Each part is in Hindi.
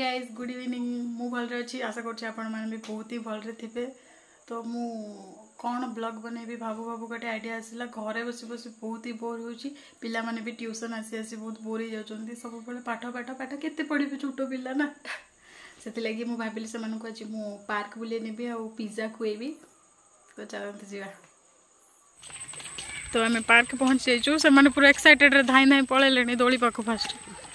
गाइस गुड इवनिंग मु भल अच्छी आशा करछि आपण माने भी बहुत ही भल रे थिबे। तो मु कौन ब्लॉग बनेबी भाबू भाबू गोटे आइडिया आसला घरे बसी बसी बहुत ही बोर होउछि पिला माने भी ट्यूशन आसी आसी बहुत बोर हो जाउछन्ती सब बेले पाठ पाठ पाठ केते पढिबे छोटो पिला ना सेति लागि मु भाबिली से मानकु आज मु पार्क बुले नेबी आ पिज्जा खुएबी। तो चलते जीवा। तो आम पार्क पहुंच जाइछु से माने पूरा एक्साइटेड रे धाई धाई पळेलेनी दोली पाखु फास्ट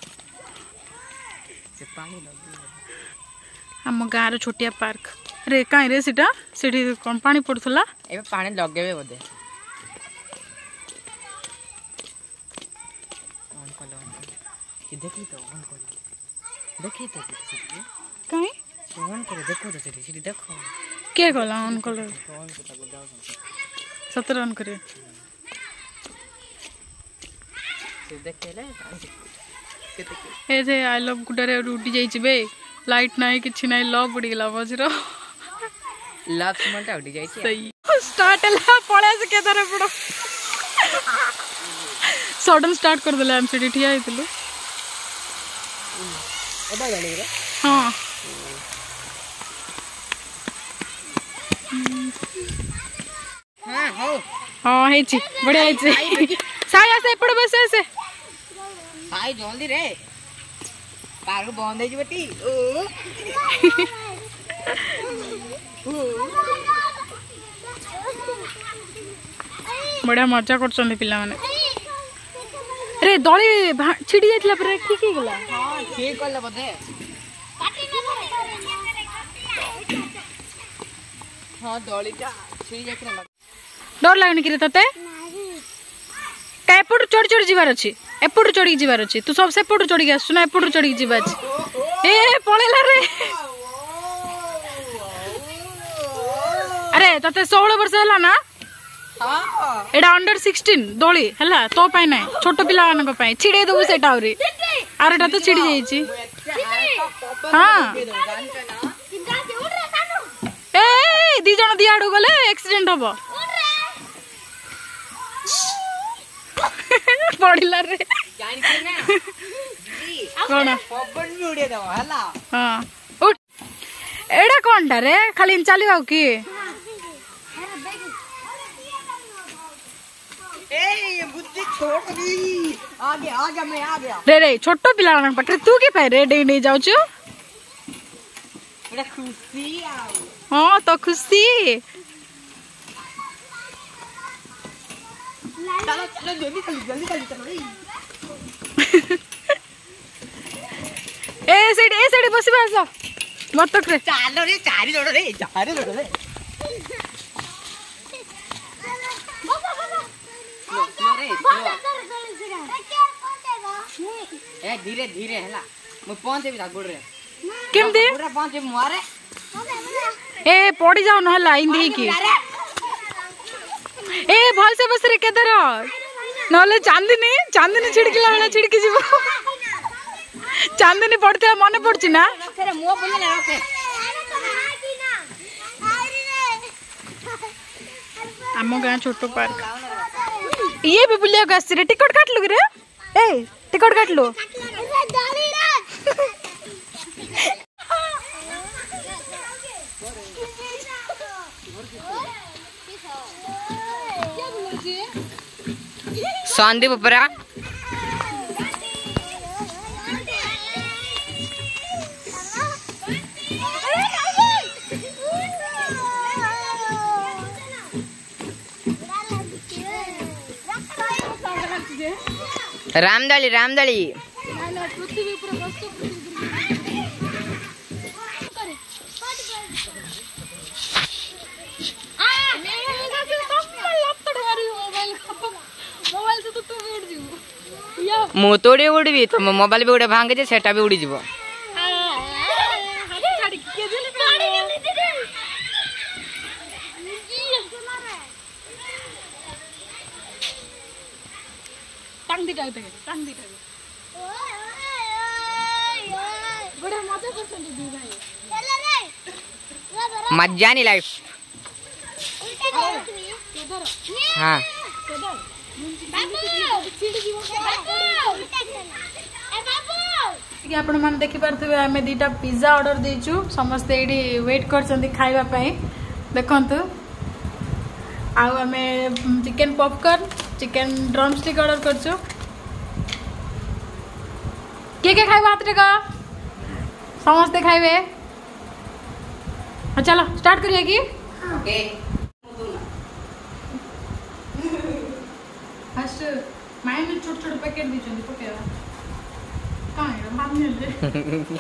से पानी हम गाँव छोटिया पार्क रे कहीं रे सीटा सीटी कौन पानी पड़थला ए पानी लगेबे बोदे ऑन कलो कि देखी तो ऑन कलो देखी तो कहीं ऑन करो देखो तो सीटी देखो के गला ऑन कलो ऑन को ताको जाओ 17 ऑन करे से देखले ए जे आई लव गुडरे उठी जाई बे लाइट नाही किछि नाही लव पड़ी गेला मजरो लव समटा उठी जाई सही स्टार्ट ला पळे से के धरे पड़ो सडन स्टार्ट कर देले हम सीडी ठिया आइतलु एबा गाली रे हां हां हो हां हेची बढ़िया हेची साया से पड़ बसे से साई जल्दी रे पार्क बंद है बेटी बढ़िया मजा कर पिला माने रे दली छिड़ी जाइतला पर ठीक ही गेला हां ठीक करले बदे हां दलीटा छिड़ी जाइतला डर लागनी कि रे तते एपट चढ़ी चढ़ी जीवार अच्छी एपट चढ़ी जीवार अच्छी तू सब सेपट चढ़ी आसु ना एपट चढ़ी जीवा ए पळेला रे अरे तते 16 वर्ष हैला ना हां एडा अंडर 16 दोली हैला तो पाई नै छोटो पिला मानक पाई छिडे दबु सेटा औरी आरेटा तो छिडी जाईची हां ए दी जण दियाडू गले एक्सीडेंट होबो पड़िला रे जानि के ना दीदी कोन पवन भी उड़े दवा हला हां उठ एडा कोनटा रे खाली चलिबाउ की ए ये बुद्धि छोड़ दी आ गया मैं आ गया रे रे छोटो पिला मन पटरे तू के पाए रे डे नहीं जाउ छु एडा खुशी आउ हां तो खुशी चलो चलो जल्दी चलो ए साइड बसी आसो मत रे चलो रे चारी लोड़ रे ए धीरे धीरे हला मु पहुंचे भी गोड़ रे केम दे पूरा पहुंचे मारे ए पड़ी जाओ न हला इंदी की ए भल से बस रे केदर नले चांदनी छिड़किला वाला छिड़की जीवो चांदनी पड़ते मने पड़छि ना रे मो बोले रखे आमो गां छोटो पार्क ये भी बुलिया गास रे टिकट काट लु रे ए टिकट काट लो संदीप उपरा रामदली मु तोड़े उड़बी तो मोबाइल भी उड़े भांगे जे सेटा भी उड़ी जीवो टांग दिटा बड़ा मजा करछन दी भाई चल रे मजा नहीं लाइफ हां बाबू कि आपण मान देखि पारथबे आमे दीटा पिज्जा ऑर्डर देचु समस्त एडी वेट करछन्ती खाइबा पई देखंतु आ आमे chicken popcorn chicken drumstick order करछु के खाइबा हाथ टेका समस्त खाइबे चलो स्टार्ट करिए कि ओके फर्स्ट माय में छोट छोट पैकेट दीचंदी पकेवा काहे भाग नेले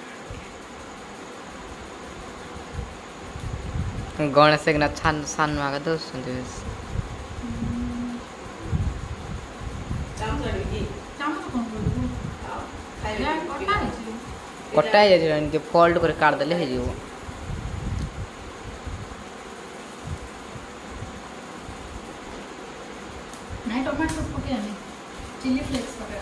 गणेश एक ना छान छान मागा दोस्तंती चाम चढ़ी की चाम तो कोन बोलू खाइला कटा है कटा है जे फोल्ड कर काट देले हे जीवो नहीं टमाटो पके नहीं चिली फ्लेक्स पके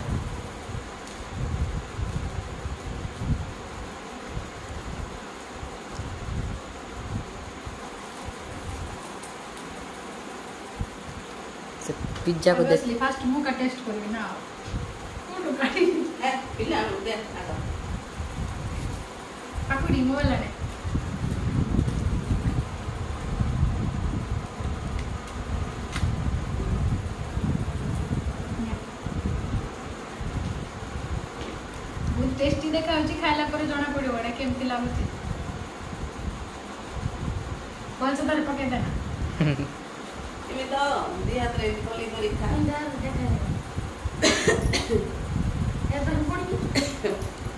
से पिज्जा को देख फास्ट मुंह का टेस्ट करिए ना कोन काटी है पिला दे आगा पकड़ी मोला ने टेस्टी देखा होची खाइला पर जणा पड़ियो एडा केमती लागुची कौन सा दर पके देना इमे तो दी हाथ रे कोली कोली खा इंदा देखा ए तर पड़ी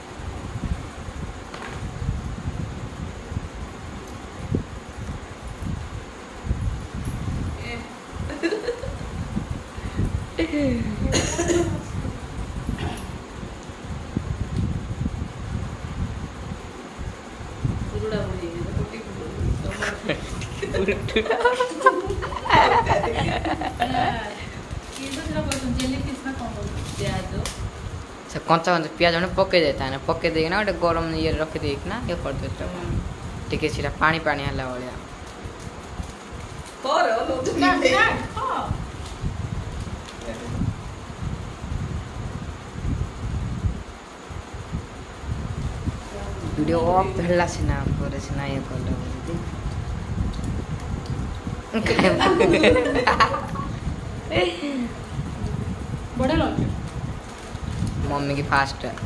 कंचा कंचा प्याज हमने पके देता है ना पके देगी ना गरम ये रख देगी ना ये कर देता ठीक है सीधा पानी पानी हल्ला वाला वीडियो ऑफ भेला से ना करे से ना ये कर लो बड़े लगे मम्मी की फास्ट है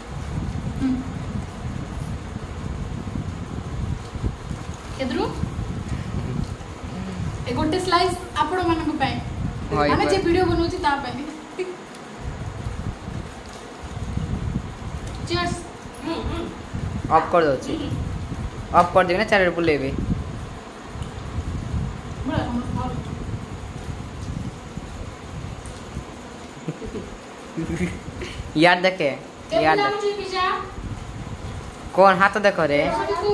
केदरू ए गोटे स्लाइस आपण मानन को पाए माने जे वीडियो बनौची ता पाए चीयर्स ऑफ कर दो छी ऑफ कर देबे ना चार बुलेबे यार देखे यार कौन हाथ देखो रे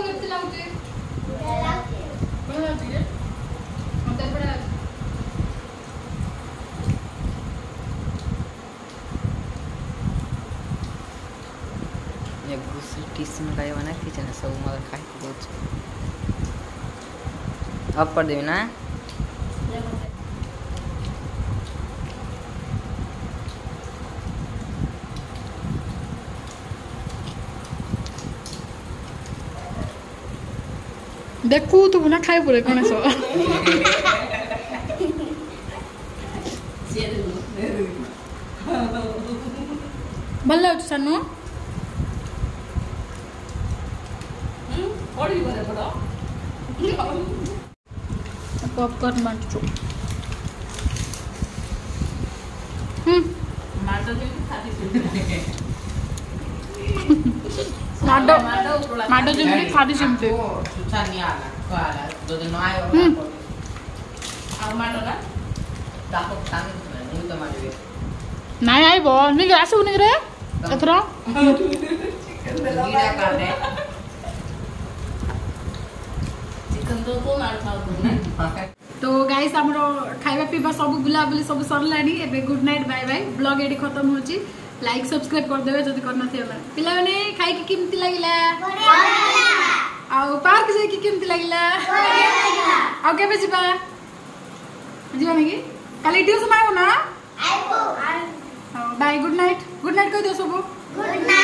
ये गुस्से टीस में गए बना किचन है सब मगर खाए बहुत अब कर देबे ना देखू तू ना खाए पूरे कौन सो भल लाउछ सनु पॉपकॉर्न मांचो माडो माडो जेमती खादी जेमती सुचानी आला काला दो दिन आयो आ माडो ना दाको तांग नी तो माडो नाही आइबो नि आसु नि रे एथरा गीड़ा काटे चिकन तो को मार खाओ तो गाइस हमरो खाइबा पीबा सब बुला बुली सब सरलानी एबे good night bye bye blog एडी खत्म होची लाइक सब्सक्राइब कर देबे जदी करना थिए माने पिला माने खाइ के केमती लागिला बढ़िया लागिला आ पार्क जाय के केमती लागिला बढ़िया लागिला आ केबे जिबा जीवा नेकी काली ट्यूशन आइबो ना आइबो बाय गुड नाइट कह दियो सब गुड नाइट।